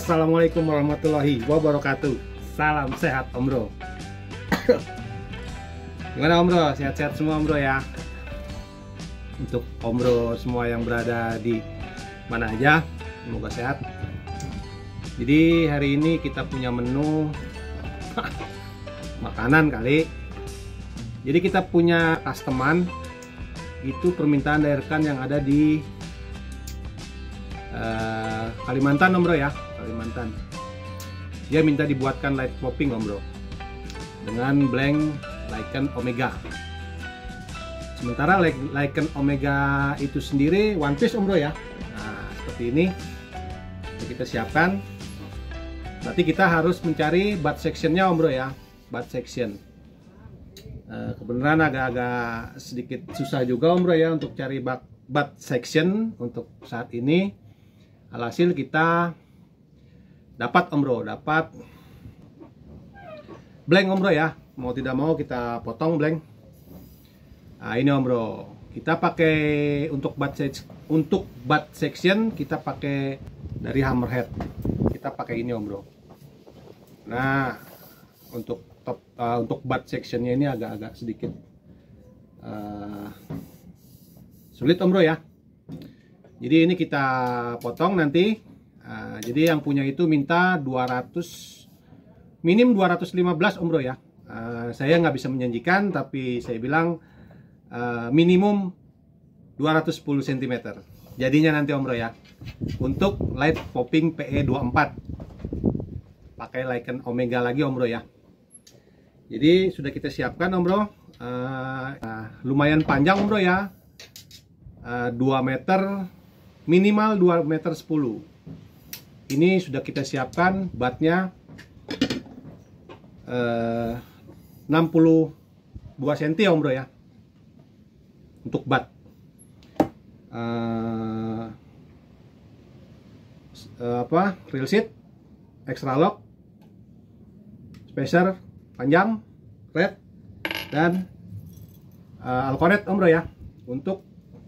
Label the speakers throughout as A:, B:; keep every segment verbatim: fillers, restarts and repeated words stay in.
A: Assalamualaikum warahmatullahi wabarakatuh. Salam sehat Om Bro. Gimana Om Bro? Sehat-sehat semua Om Bro ya. Untuk Om Bro semua yang berada di mana aja, semoga sehat. Jadi hari ini kita punya menu makanan kali. Jadi kita punya customer, itu permintaan dari rekan yang ada di uh, Kalimantan Om Bro ya, Kalimantan. Dia minta dibuatkan light popping Om Bro dengan blank Lycan Omega. Sementara Lycan Omega itu sendiri one piece Om Bro ya. Nah seperti ini kita siapkan. Berarti kita harus mencari butt sectionnya Om Bro ya, butt section. Uh, kebenaran agak-agak sedikit susah juga Om Bro ya untuk cari butt, butt section untuk saat ini. Alhasil kita dapat Om Bro, dapat blank Om Bro ya. Mau tidak mau kita potong blank. Nah ini Om Bro, kita pakai untuk butt untuk butt section kita pakai dari Hammerhead. Kita pakai ini Om Bro. Nah untuk top uh, untuk butt sectionnya ini agak-agak sedikit uh, sulit Om Bro ya. Jadi ini kita potong nanti. Uh, jadi yang punya itu minta dua ratus, minim dua ratus lima belas Om Bro ya. Uh, saya nggak bisa menjanjikan, tapi saya bilang uh, minimum dua ratus sepuluh sentimeter. Jadinya nanti Om Bro ya. Untuk light popping P E dua puluh empat. Pakai Lycan Omega lagi Om Bro ya. Jadi sudah kita siapkan Om Bro. Uh, uh, lumayan panjang Om Bro ya. Uh, dua meter, minimal dua meter sepuluh. Ini sudah kita siapkan batnya uh, enam puluh dua sentimeter Om Bro ya. Untuk bat. Uh, uh, apa? Real seat, extra lock, spacer panjang, red, dan uh, Alconet Om Bro ya. Untuk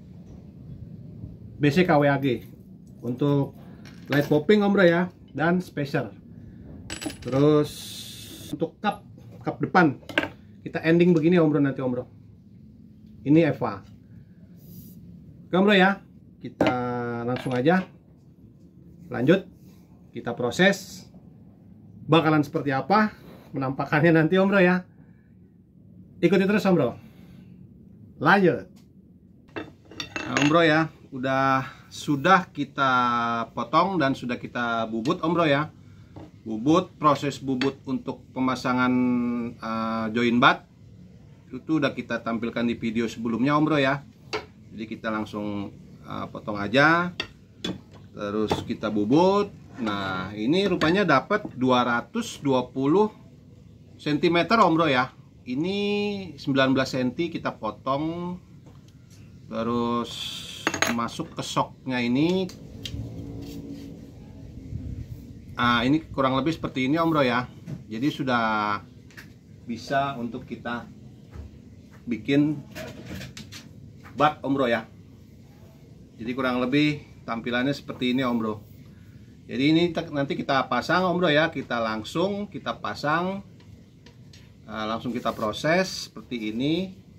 A: B C K W A G, untuk light popping Om Bro ya, dan spacer. Terus untuk cup cup depan kita ending begini Om Bro nanti Om Bro. Ini Eva. Oke Om Bro ya, kita langsung aja lanjut, kita proses. Bakalan seperti apa penampakannya nanti Om Bro ya. Ikuti terus Om Bro. Lanjut. Nah, Om Bro ya, udah sudah kita potong dan sudah kita bubut Om Bro ya. Bubut, proses bubut untuk pemasangan uh, join bat itu udah kita tampilkan di video sebelumnya Om Bro ya. Jadi kita langsung uh, potong aja, terus kita bubut. Nah ini rupanya dapat dua ratus dua puluh sentimeter Om Bro ya. Ini sembilan belas sentimeter kita potong, terus masuk ke shocknya ini. Nah ini kurang lebih seperti ini Om Bro ya. Jadi sudah bisa untuk kita bikin bat Om Bro ya. Jadi kurang lebih tampilannya seperti ini Om Bro. Jadi ini nanti kita pasang Om Bro ya. Kita langsung kita pasang, uh, langsung kita proses seperti ini.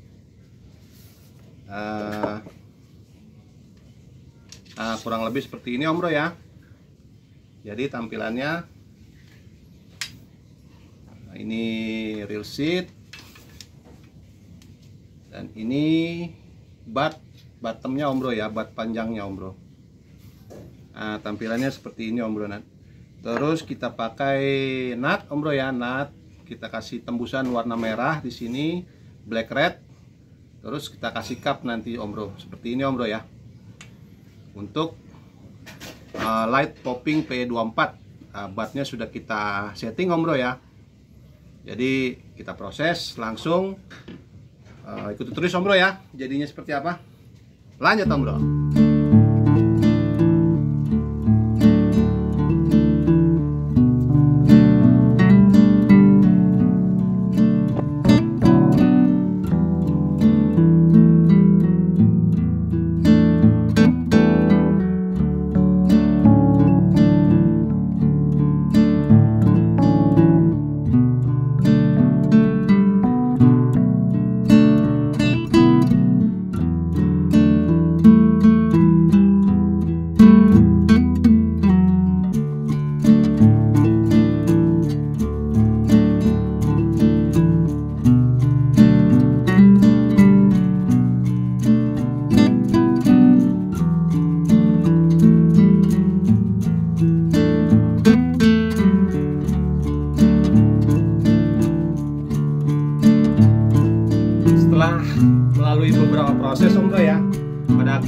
A: uh, uh, Kurang lebih seperti ini Om Bro ya. Jadi tampilannya, nah, ini real seat, dan ini bat bottomnya Om Bro ya, bat panjangnya Om Bro. Nah tampilannya seperti ini Om Bro. Terus kita pakai nut Om Bro ya, nut kita kasih tembusan warna merah di sini, black red. Terus kita kasih cup nanti Om Bro, seperti ini Om Bro ya. Untuk uh, light popping P E dua puluh empat, uh, batnya sudah kita setting Om Bro ya. Jadi kita proses langsung. Uh, ikuti terus Om Bro ya, jadinya seperti apa. Lanjut Om Bro.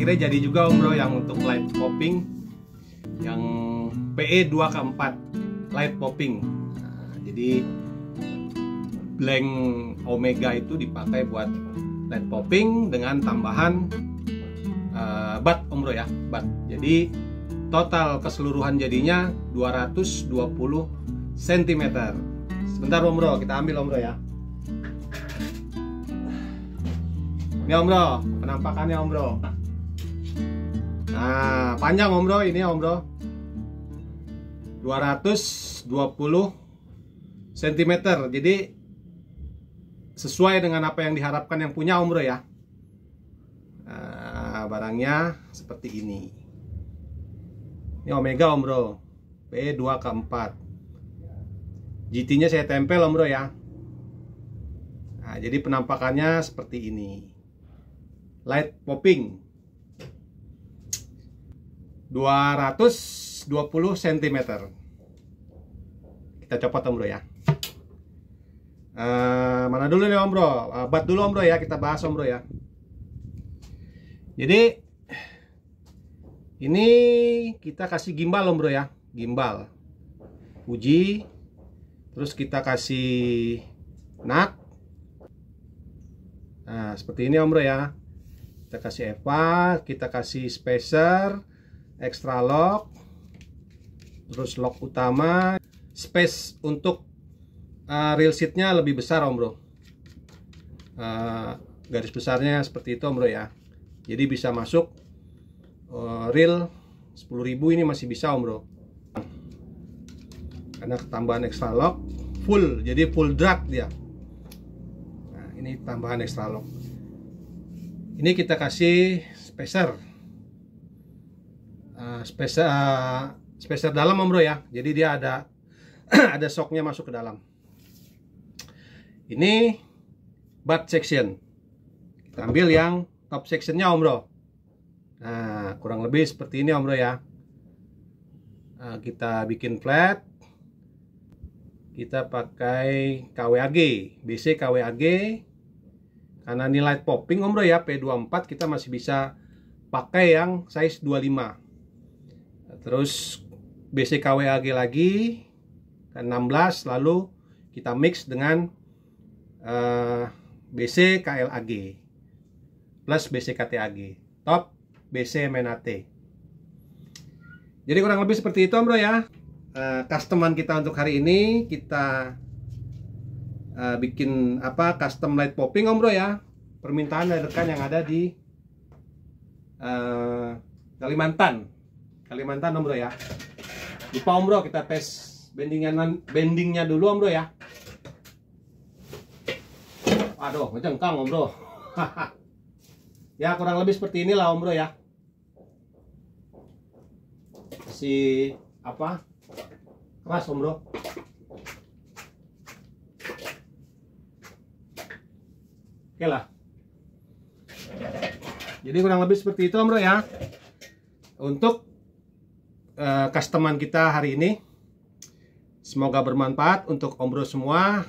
A: akhirnya jadi juga Om Bro yang untuk light popping yang P E dua K empat light popping. Nah, jadi blank Omega itu dipakai buat light popping dengan tambahan uh, bat Om Bro ya, bat. Jadi total keseluruhan jadinya dua ratus dua puluh sentimeter. Sebentar Om Bro, kita ambil Om Bro ya. Ini Om Bro, penampakannya Om Bro. Nah, panjang Om Bro ini Om Bro. dua ratus dua puluh sentimeter. Jadi sesuai dengan apa yang diharapkan yang punya Om Bro ya. Nah, barangnya seperti ini. Ini Omega Om Bro, P E dua K empat. G T-nya saya tempel Om Bro ya. Nah, jadi penampakannya seperti ini. Light popping dua ratus dua puluh sentimeter. Kita copot Om Bro ya. Uh, mana dulu nih Om Bro? Uh, bat dulu Om Bro ya, kita bahas Om Bro ya. Jadi ini kita kasih gimbal Om Bro ya, gimbal Fuji. Terus kita kasih nut. Nah, seperti ini Om Bro ya. Kita kasih Eva, kita kasih spacer, extra lock, terus lock utama. Space untuk uh, reel seatnya lebih besar Om Bro. Uh, garis besarnya seperti itu Om Bro ya. Jadi bisa masuk uh, reel sepuluh ribu ini masih bisa Om Bro. Karena ketambahan extra lock full, jadi full drag dia. Nah, ini tambahan extra lock. Ini kita kasih spacer, uh, spacer, uh, spacer dalam Om Bro ya. Jadi dia ada ada shocknya masuk ke dalam. Ini butt section. Kita ambil yang top sectionnya Om Bro. Nah, kurang lebih seperti ini Om Bro ya. Nah, kita bikin flat. Kita pakai K W A G, B C K W A G. Karena ini light popping Om Bro ya, P dua puluh empat, kita masih bisa pakai yang size dua puluh lima. Terus B C K W A G lagi enam belas, lalu kita mix dengan uh, B C K L A G plus B C K T A G, top B C M N A T. Jadi kurang lebih seperti itu Om Bro ya. Uh, customan kita untuk hari ini kita uh, bikin apa custom light popping Om Bro ya. Permintaan dari rekan yang ada di uh, Kalimantan, Kalimantan Om Bro ya. Lupa Om Bro, kita tes bendingnya bendingnya dulu Om Bro ya. Aduh, ngejengkang Om Bro. Ya kurang lebih seperti inilah Om Bro ya. Si apa? Keras Om Bro. Oke lah. Jadi kurang lebih seperti itu Om Bro ya. Untuk uh, customan kita hari ini. Semoga bermanfaat untuk Om Bro semua.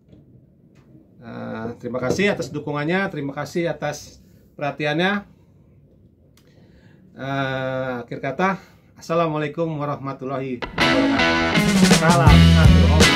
A: Uh, terima kasih atas dukungannya, terima kasih atas perhatiannya. Uh, akhir kata, assalamualaikum warahmatullahi wabarakatuh. Salam satu.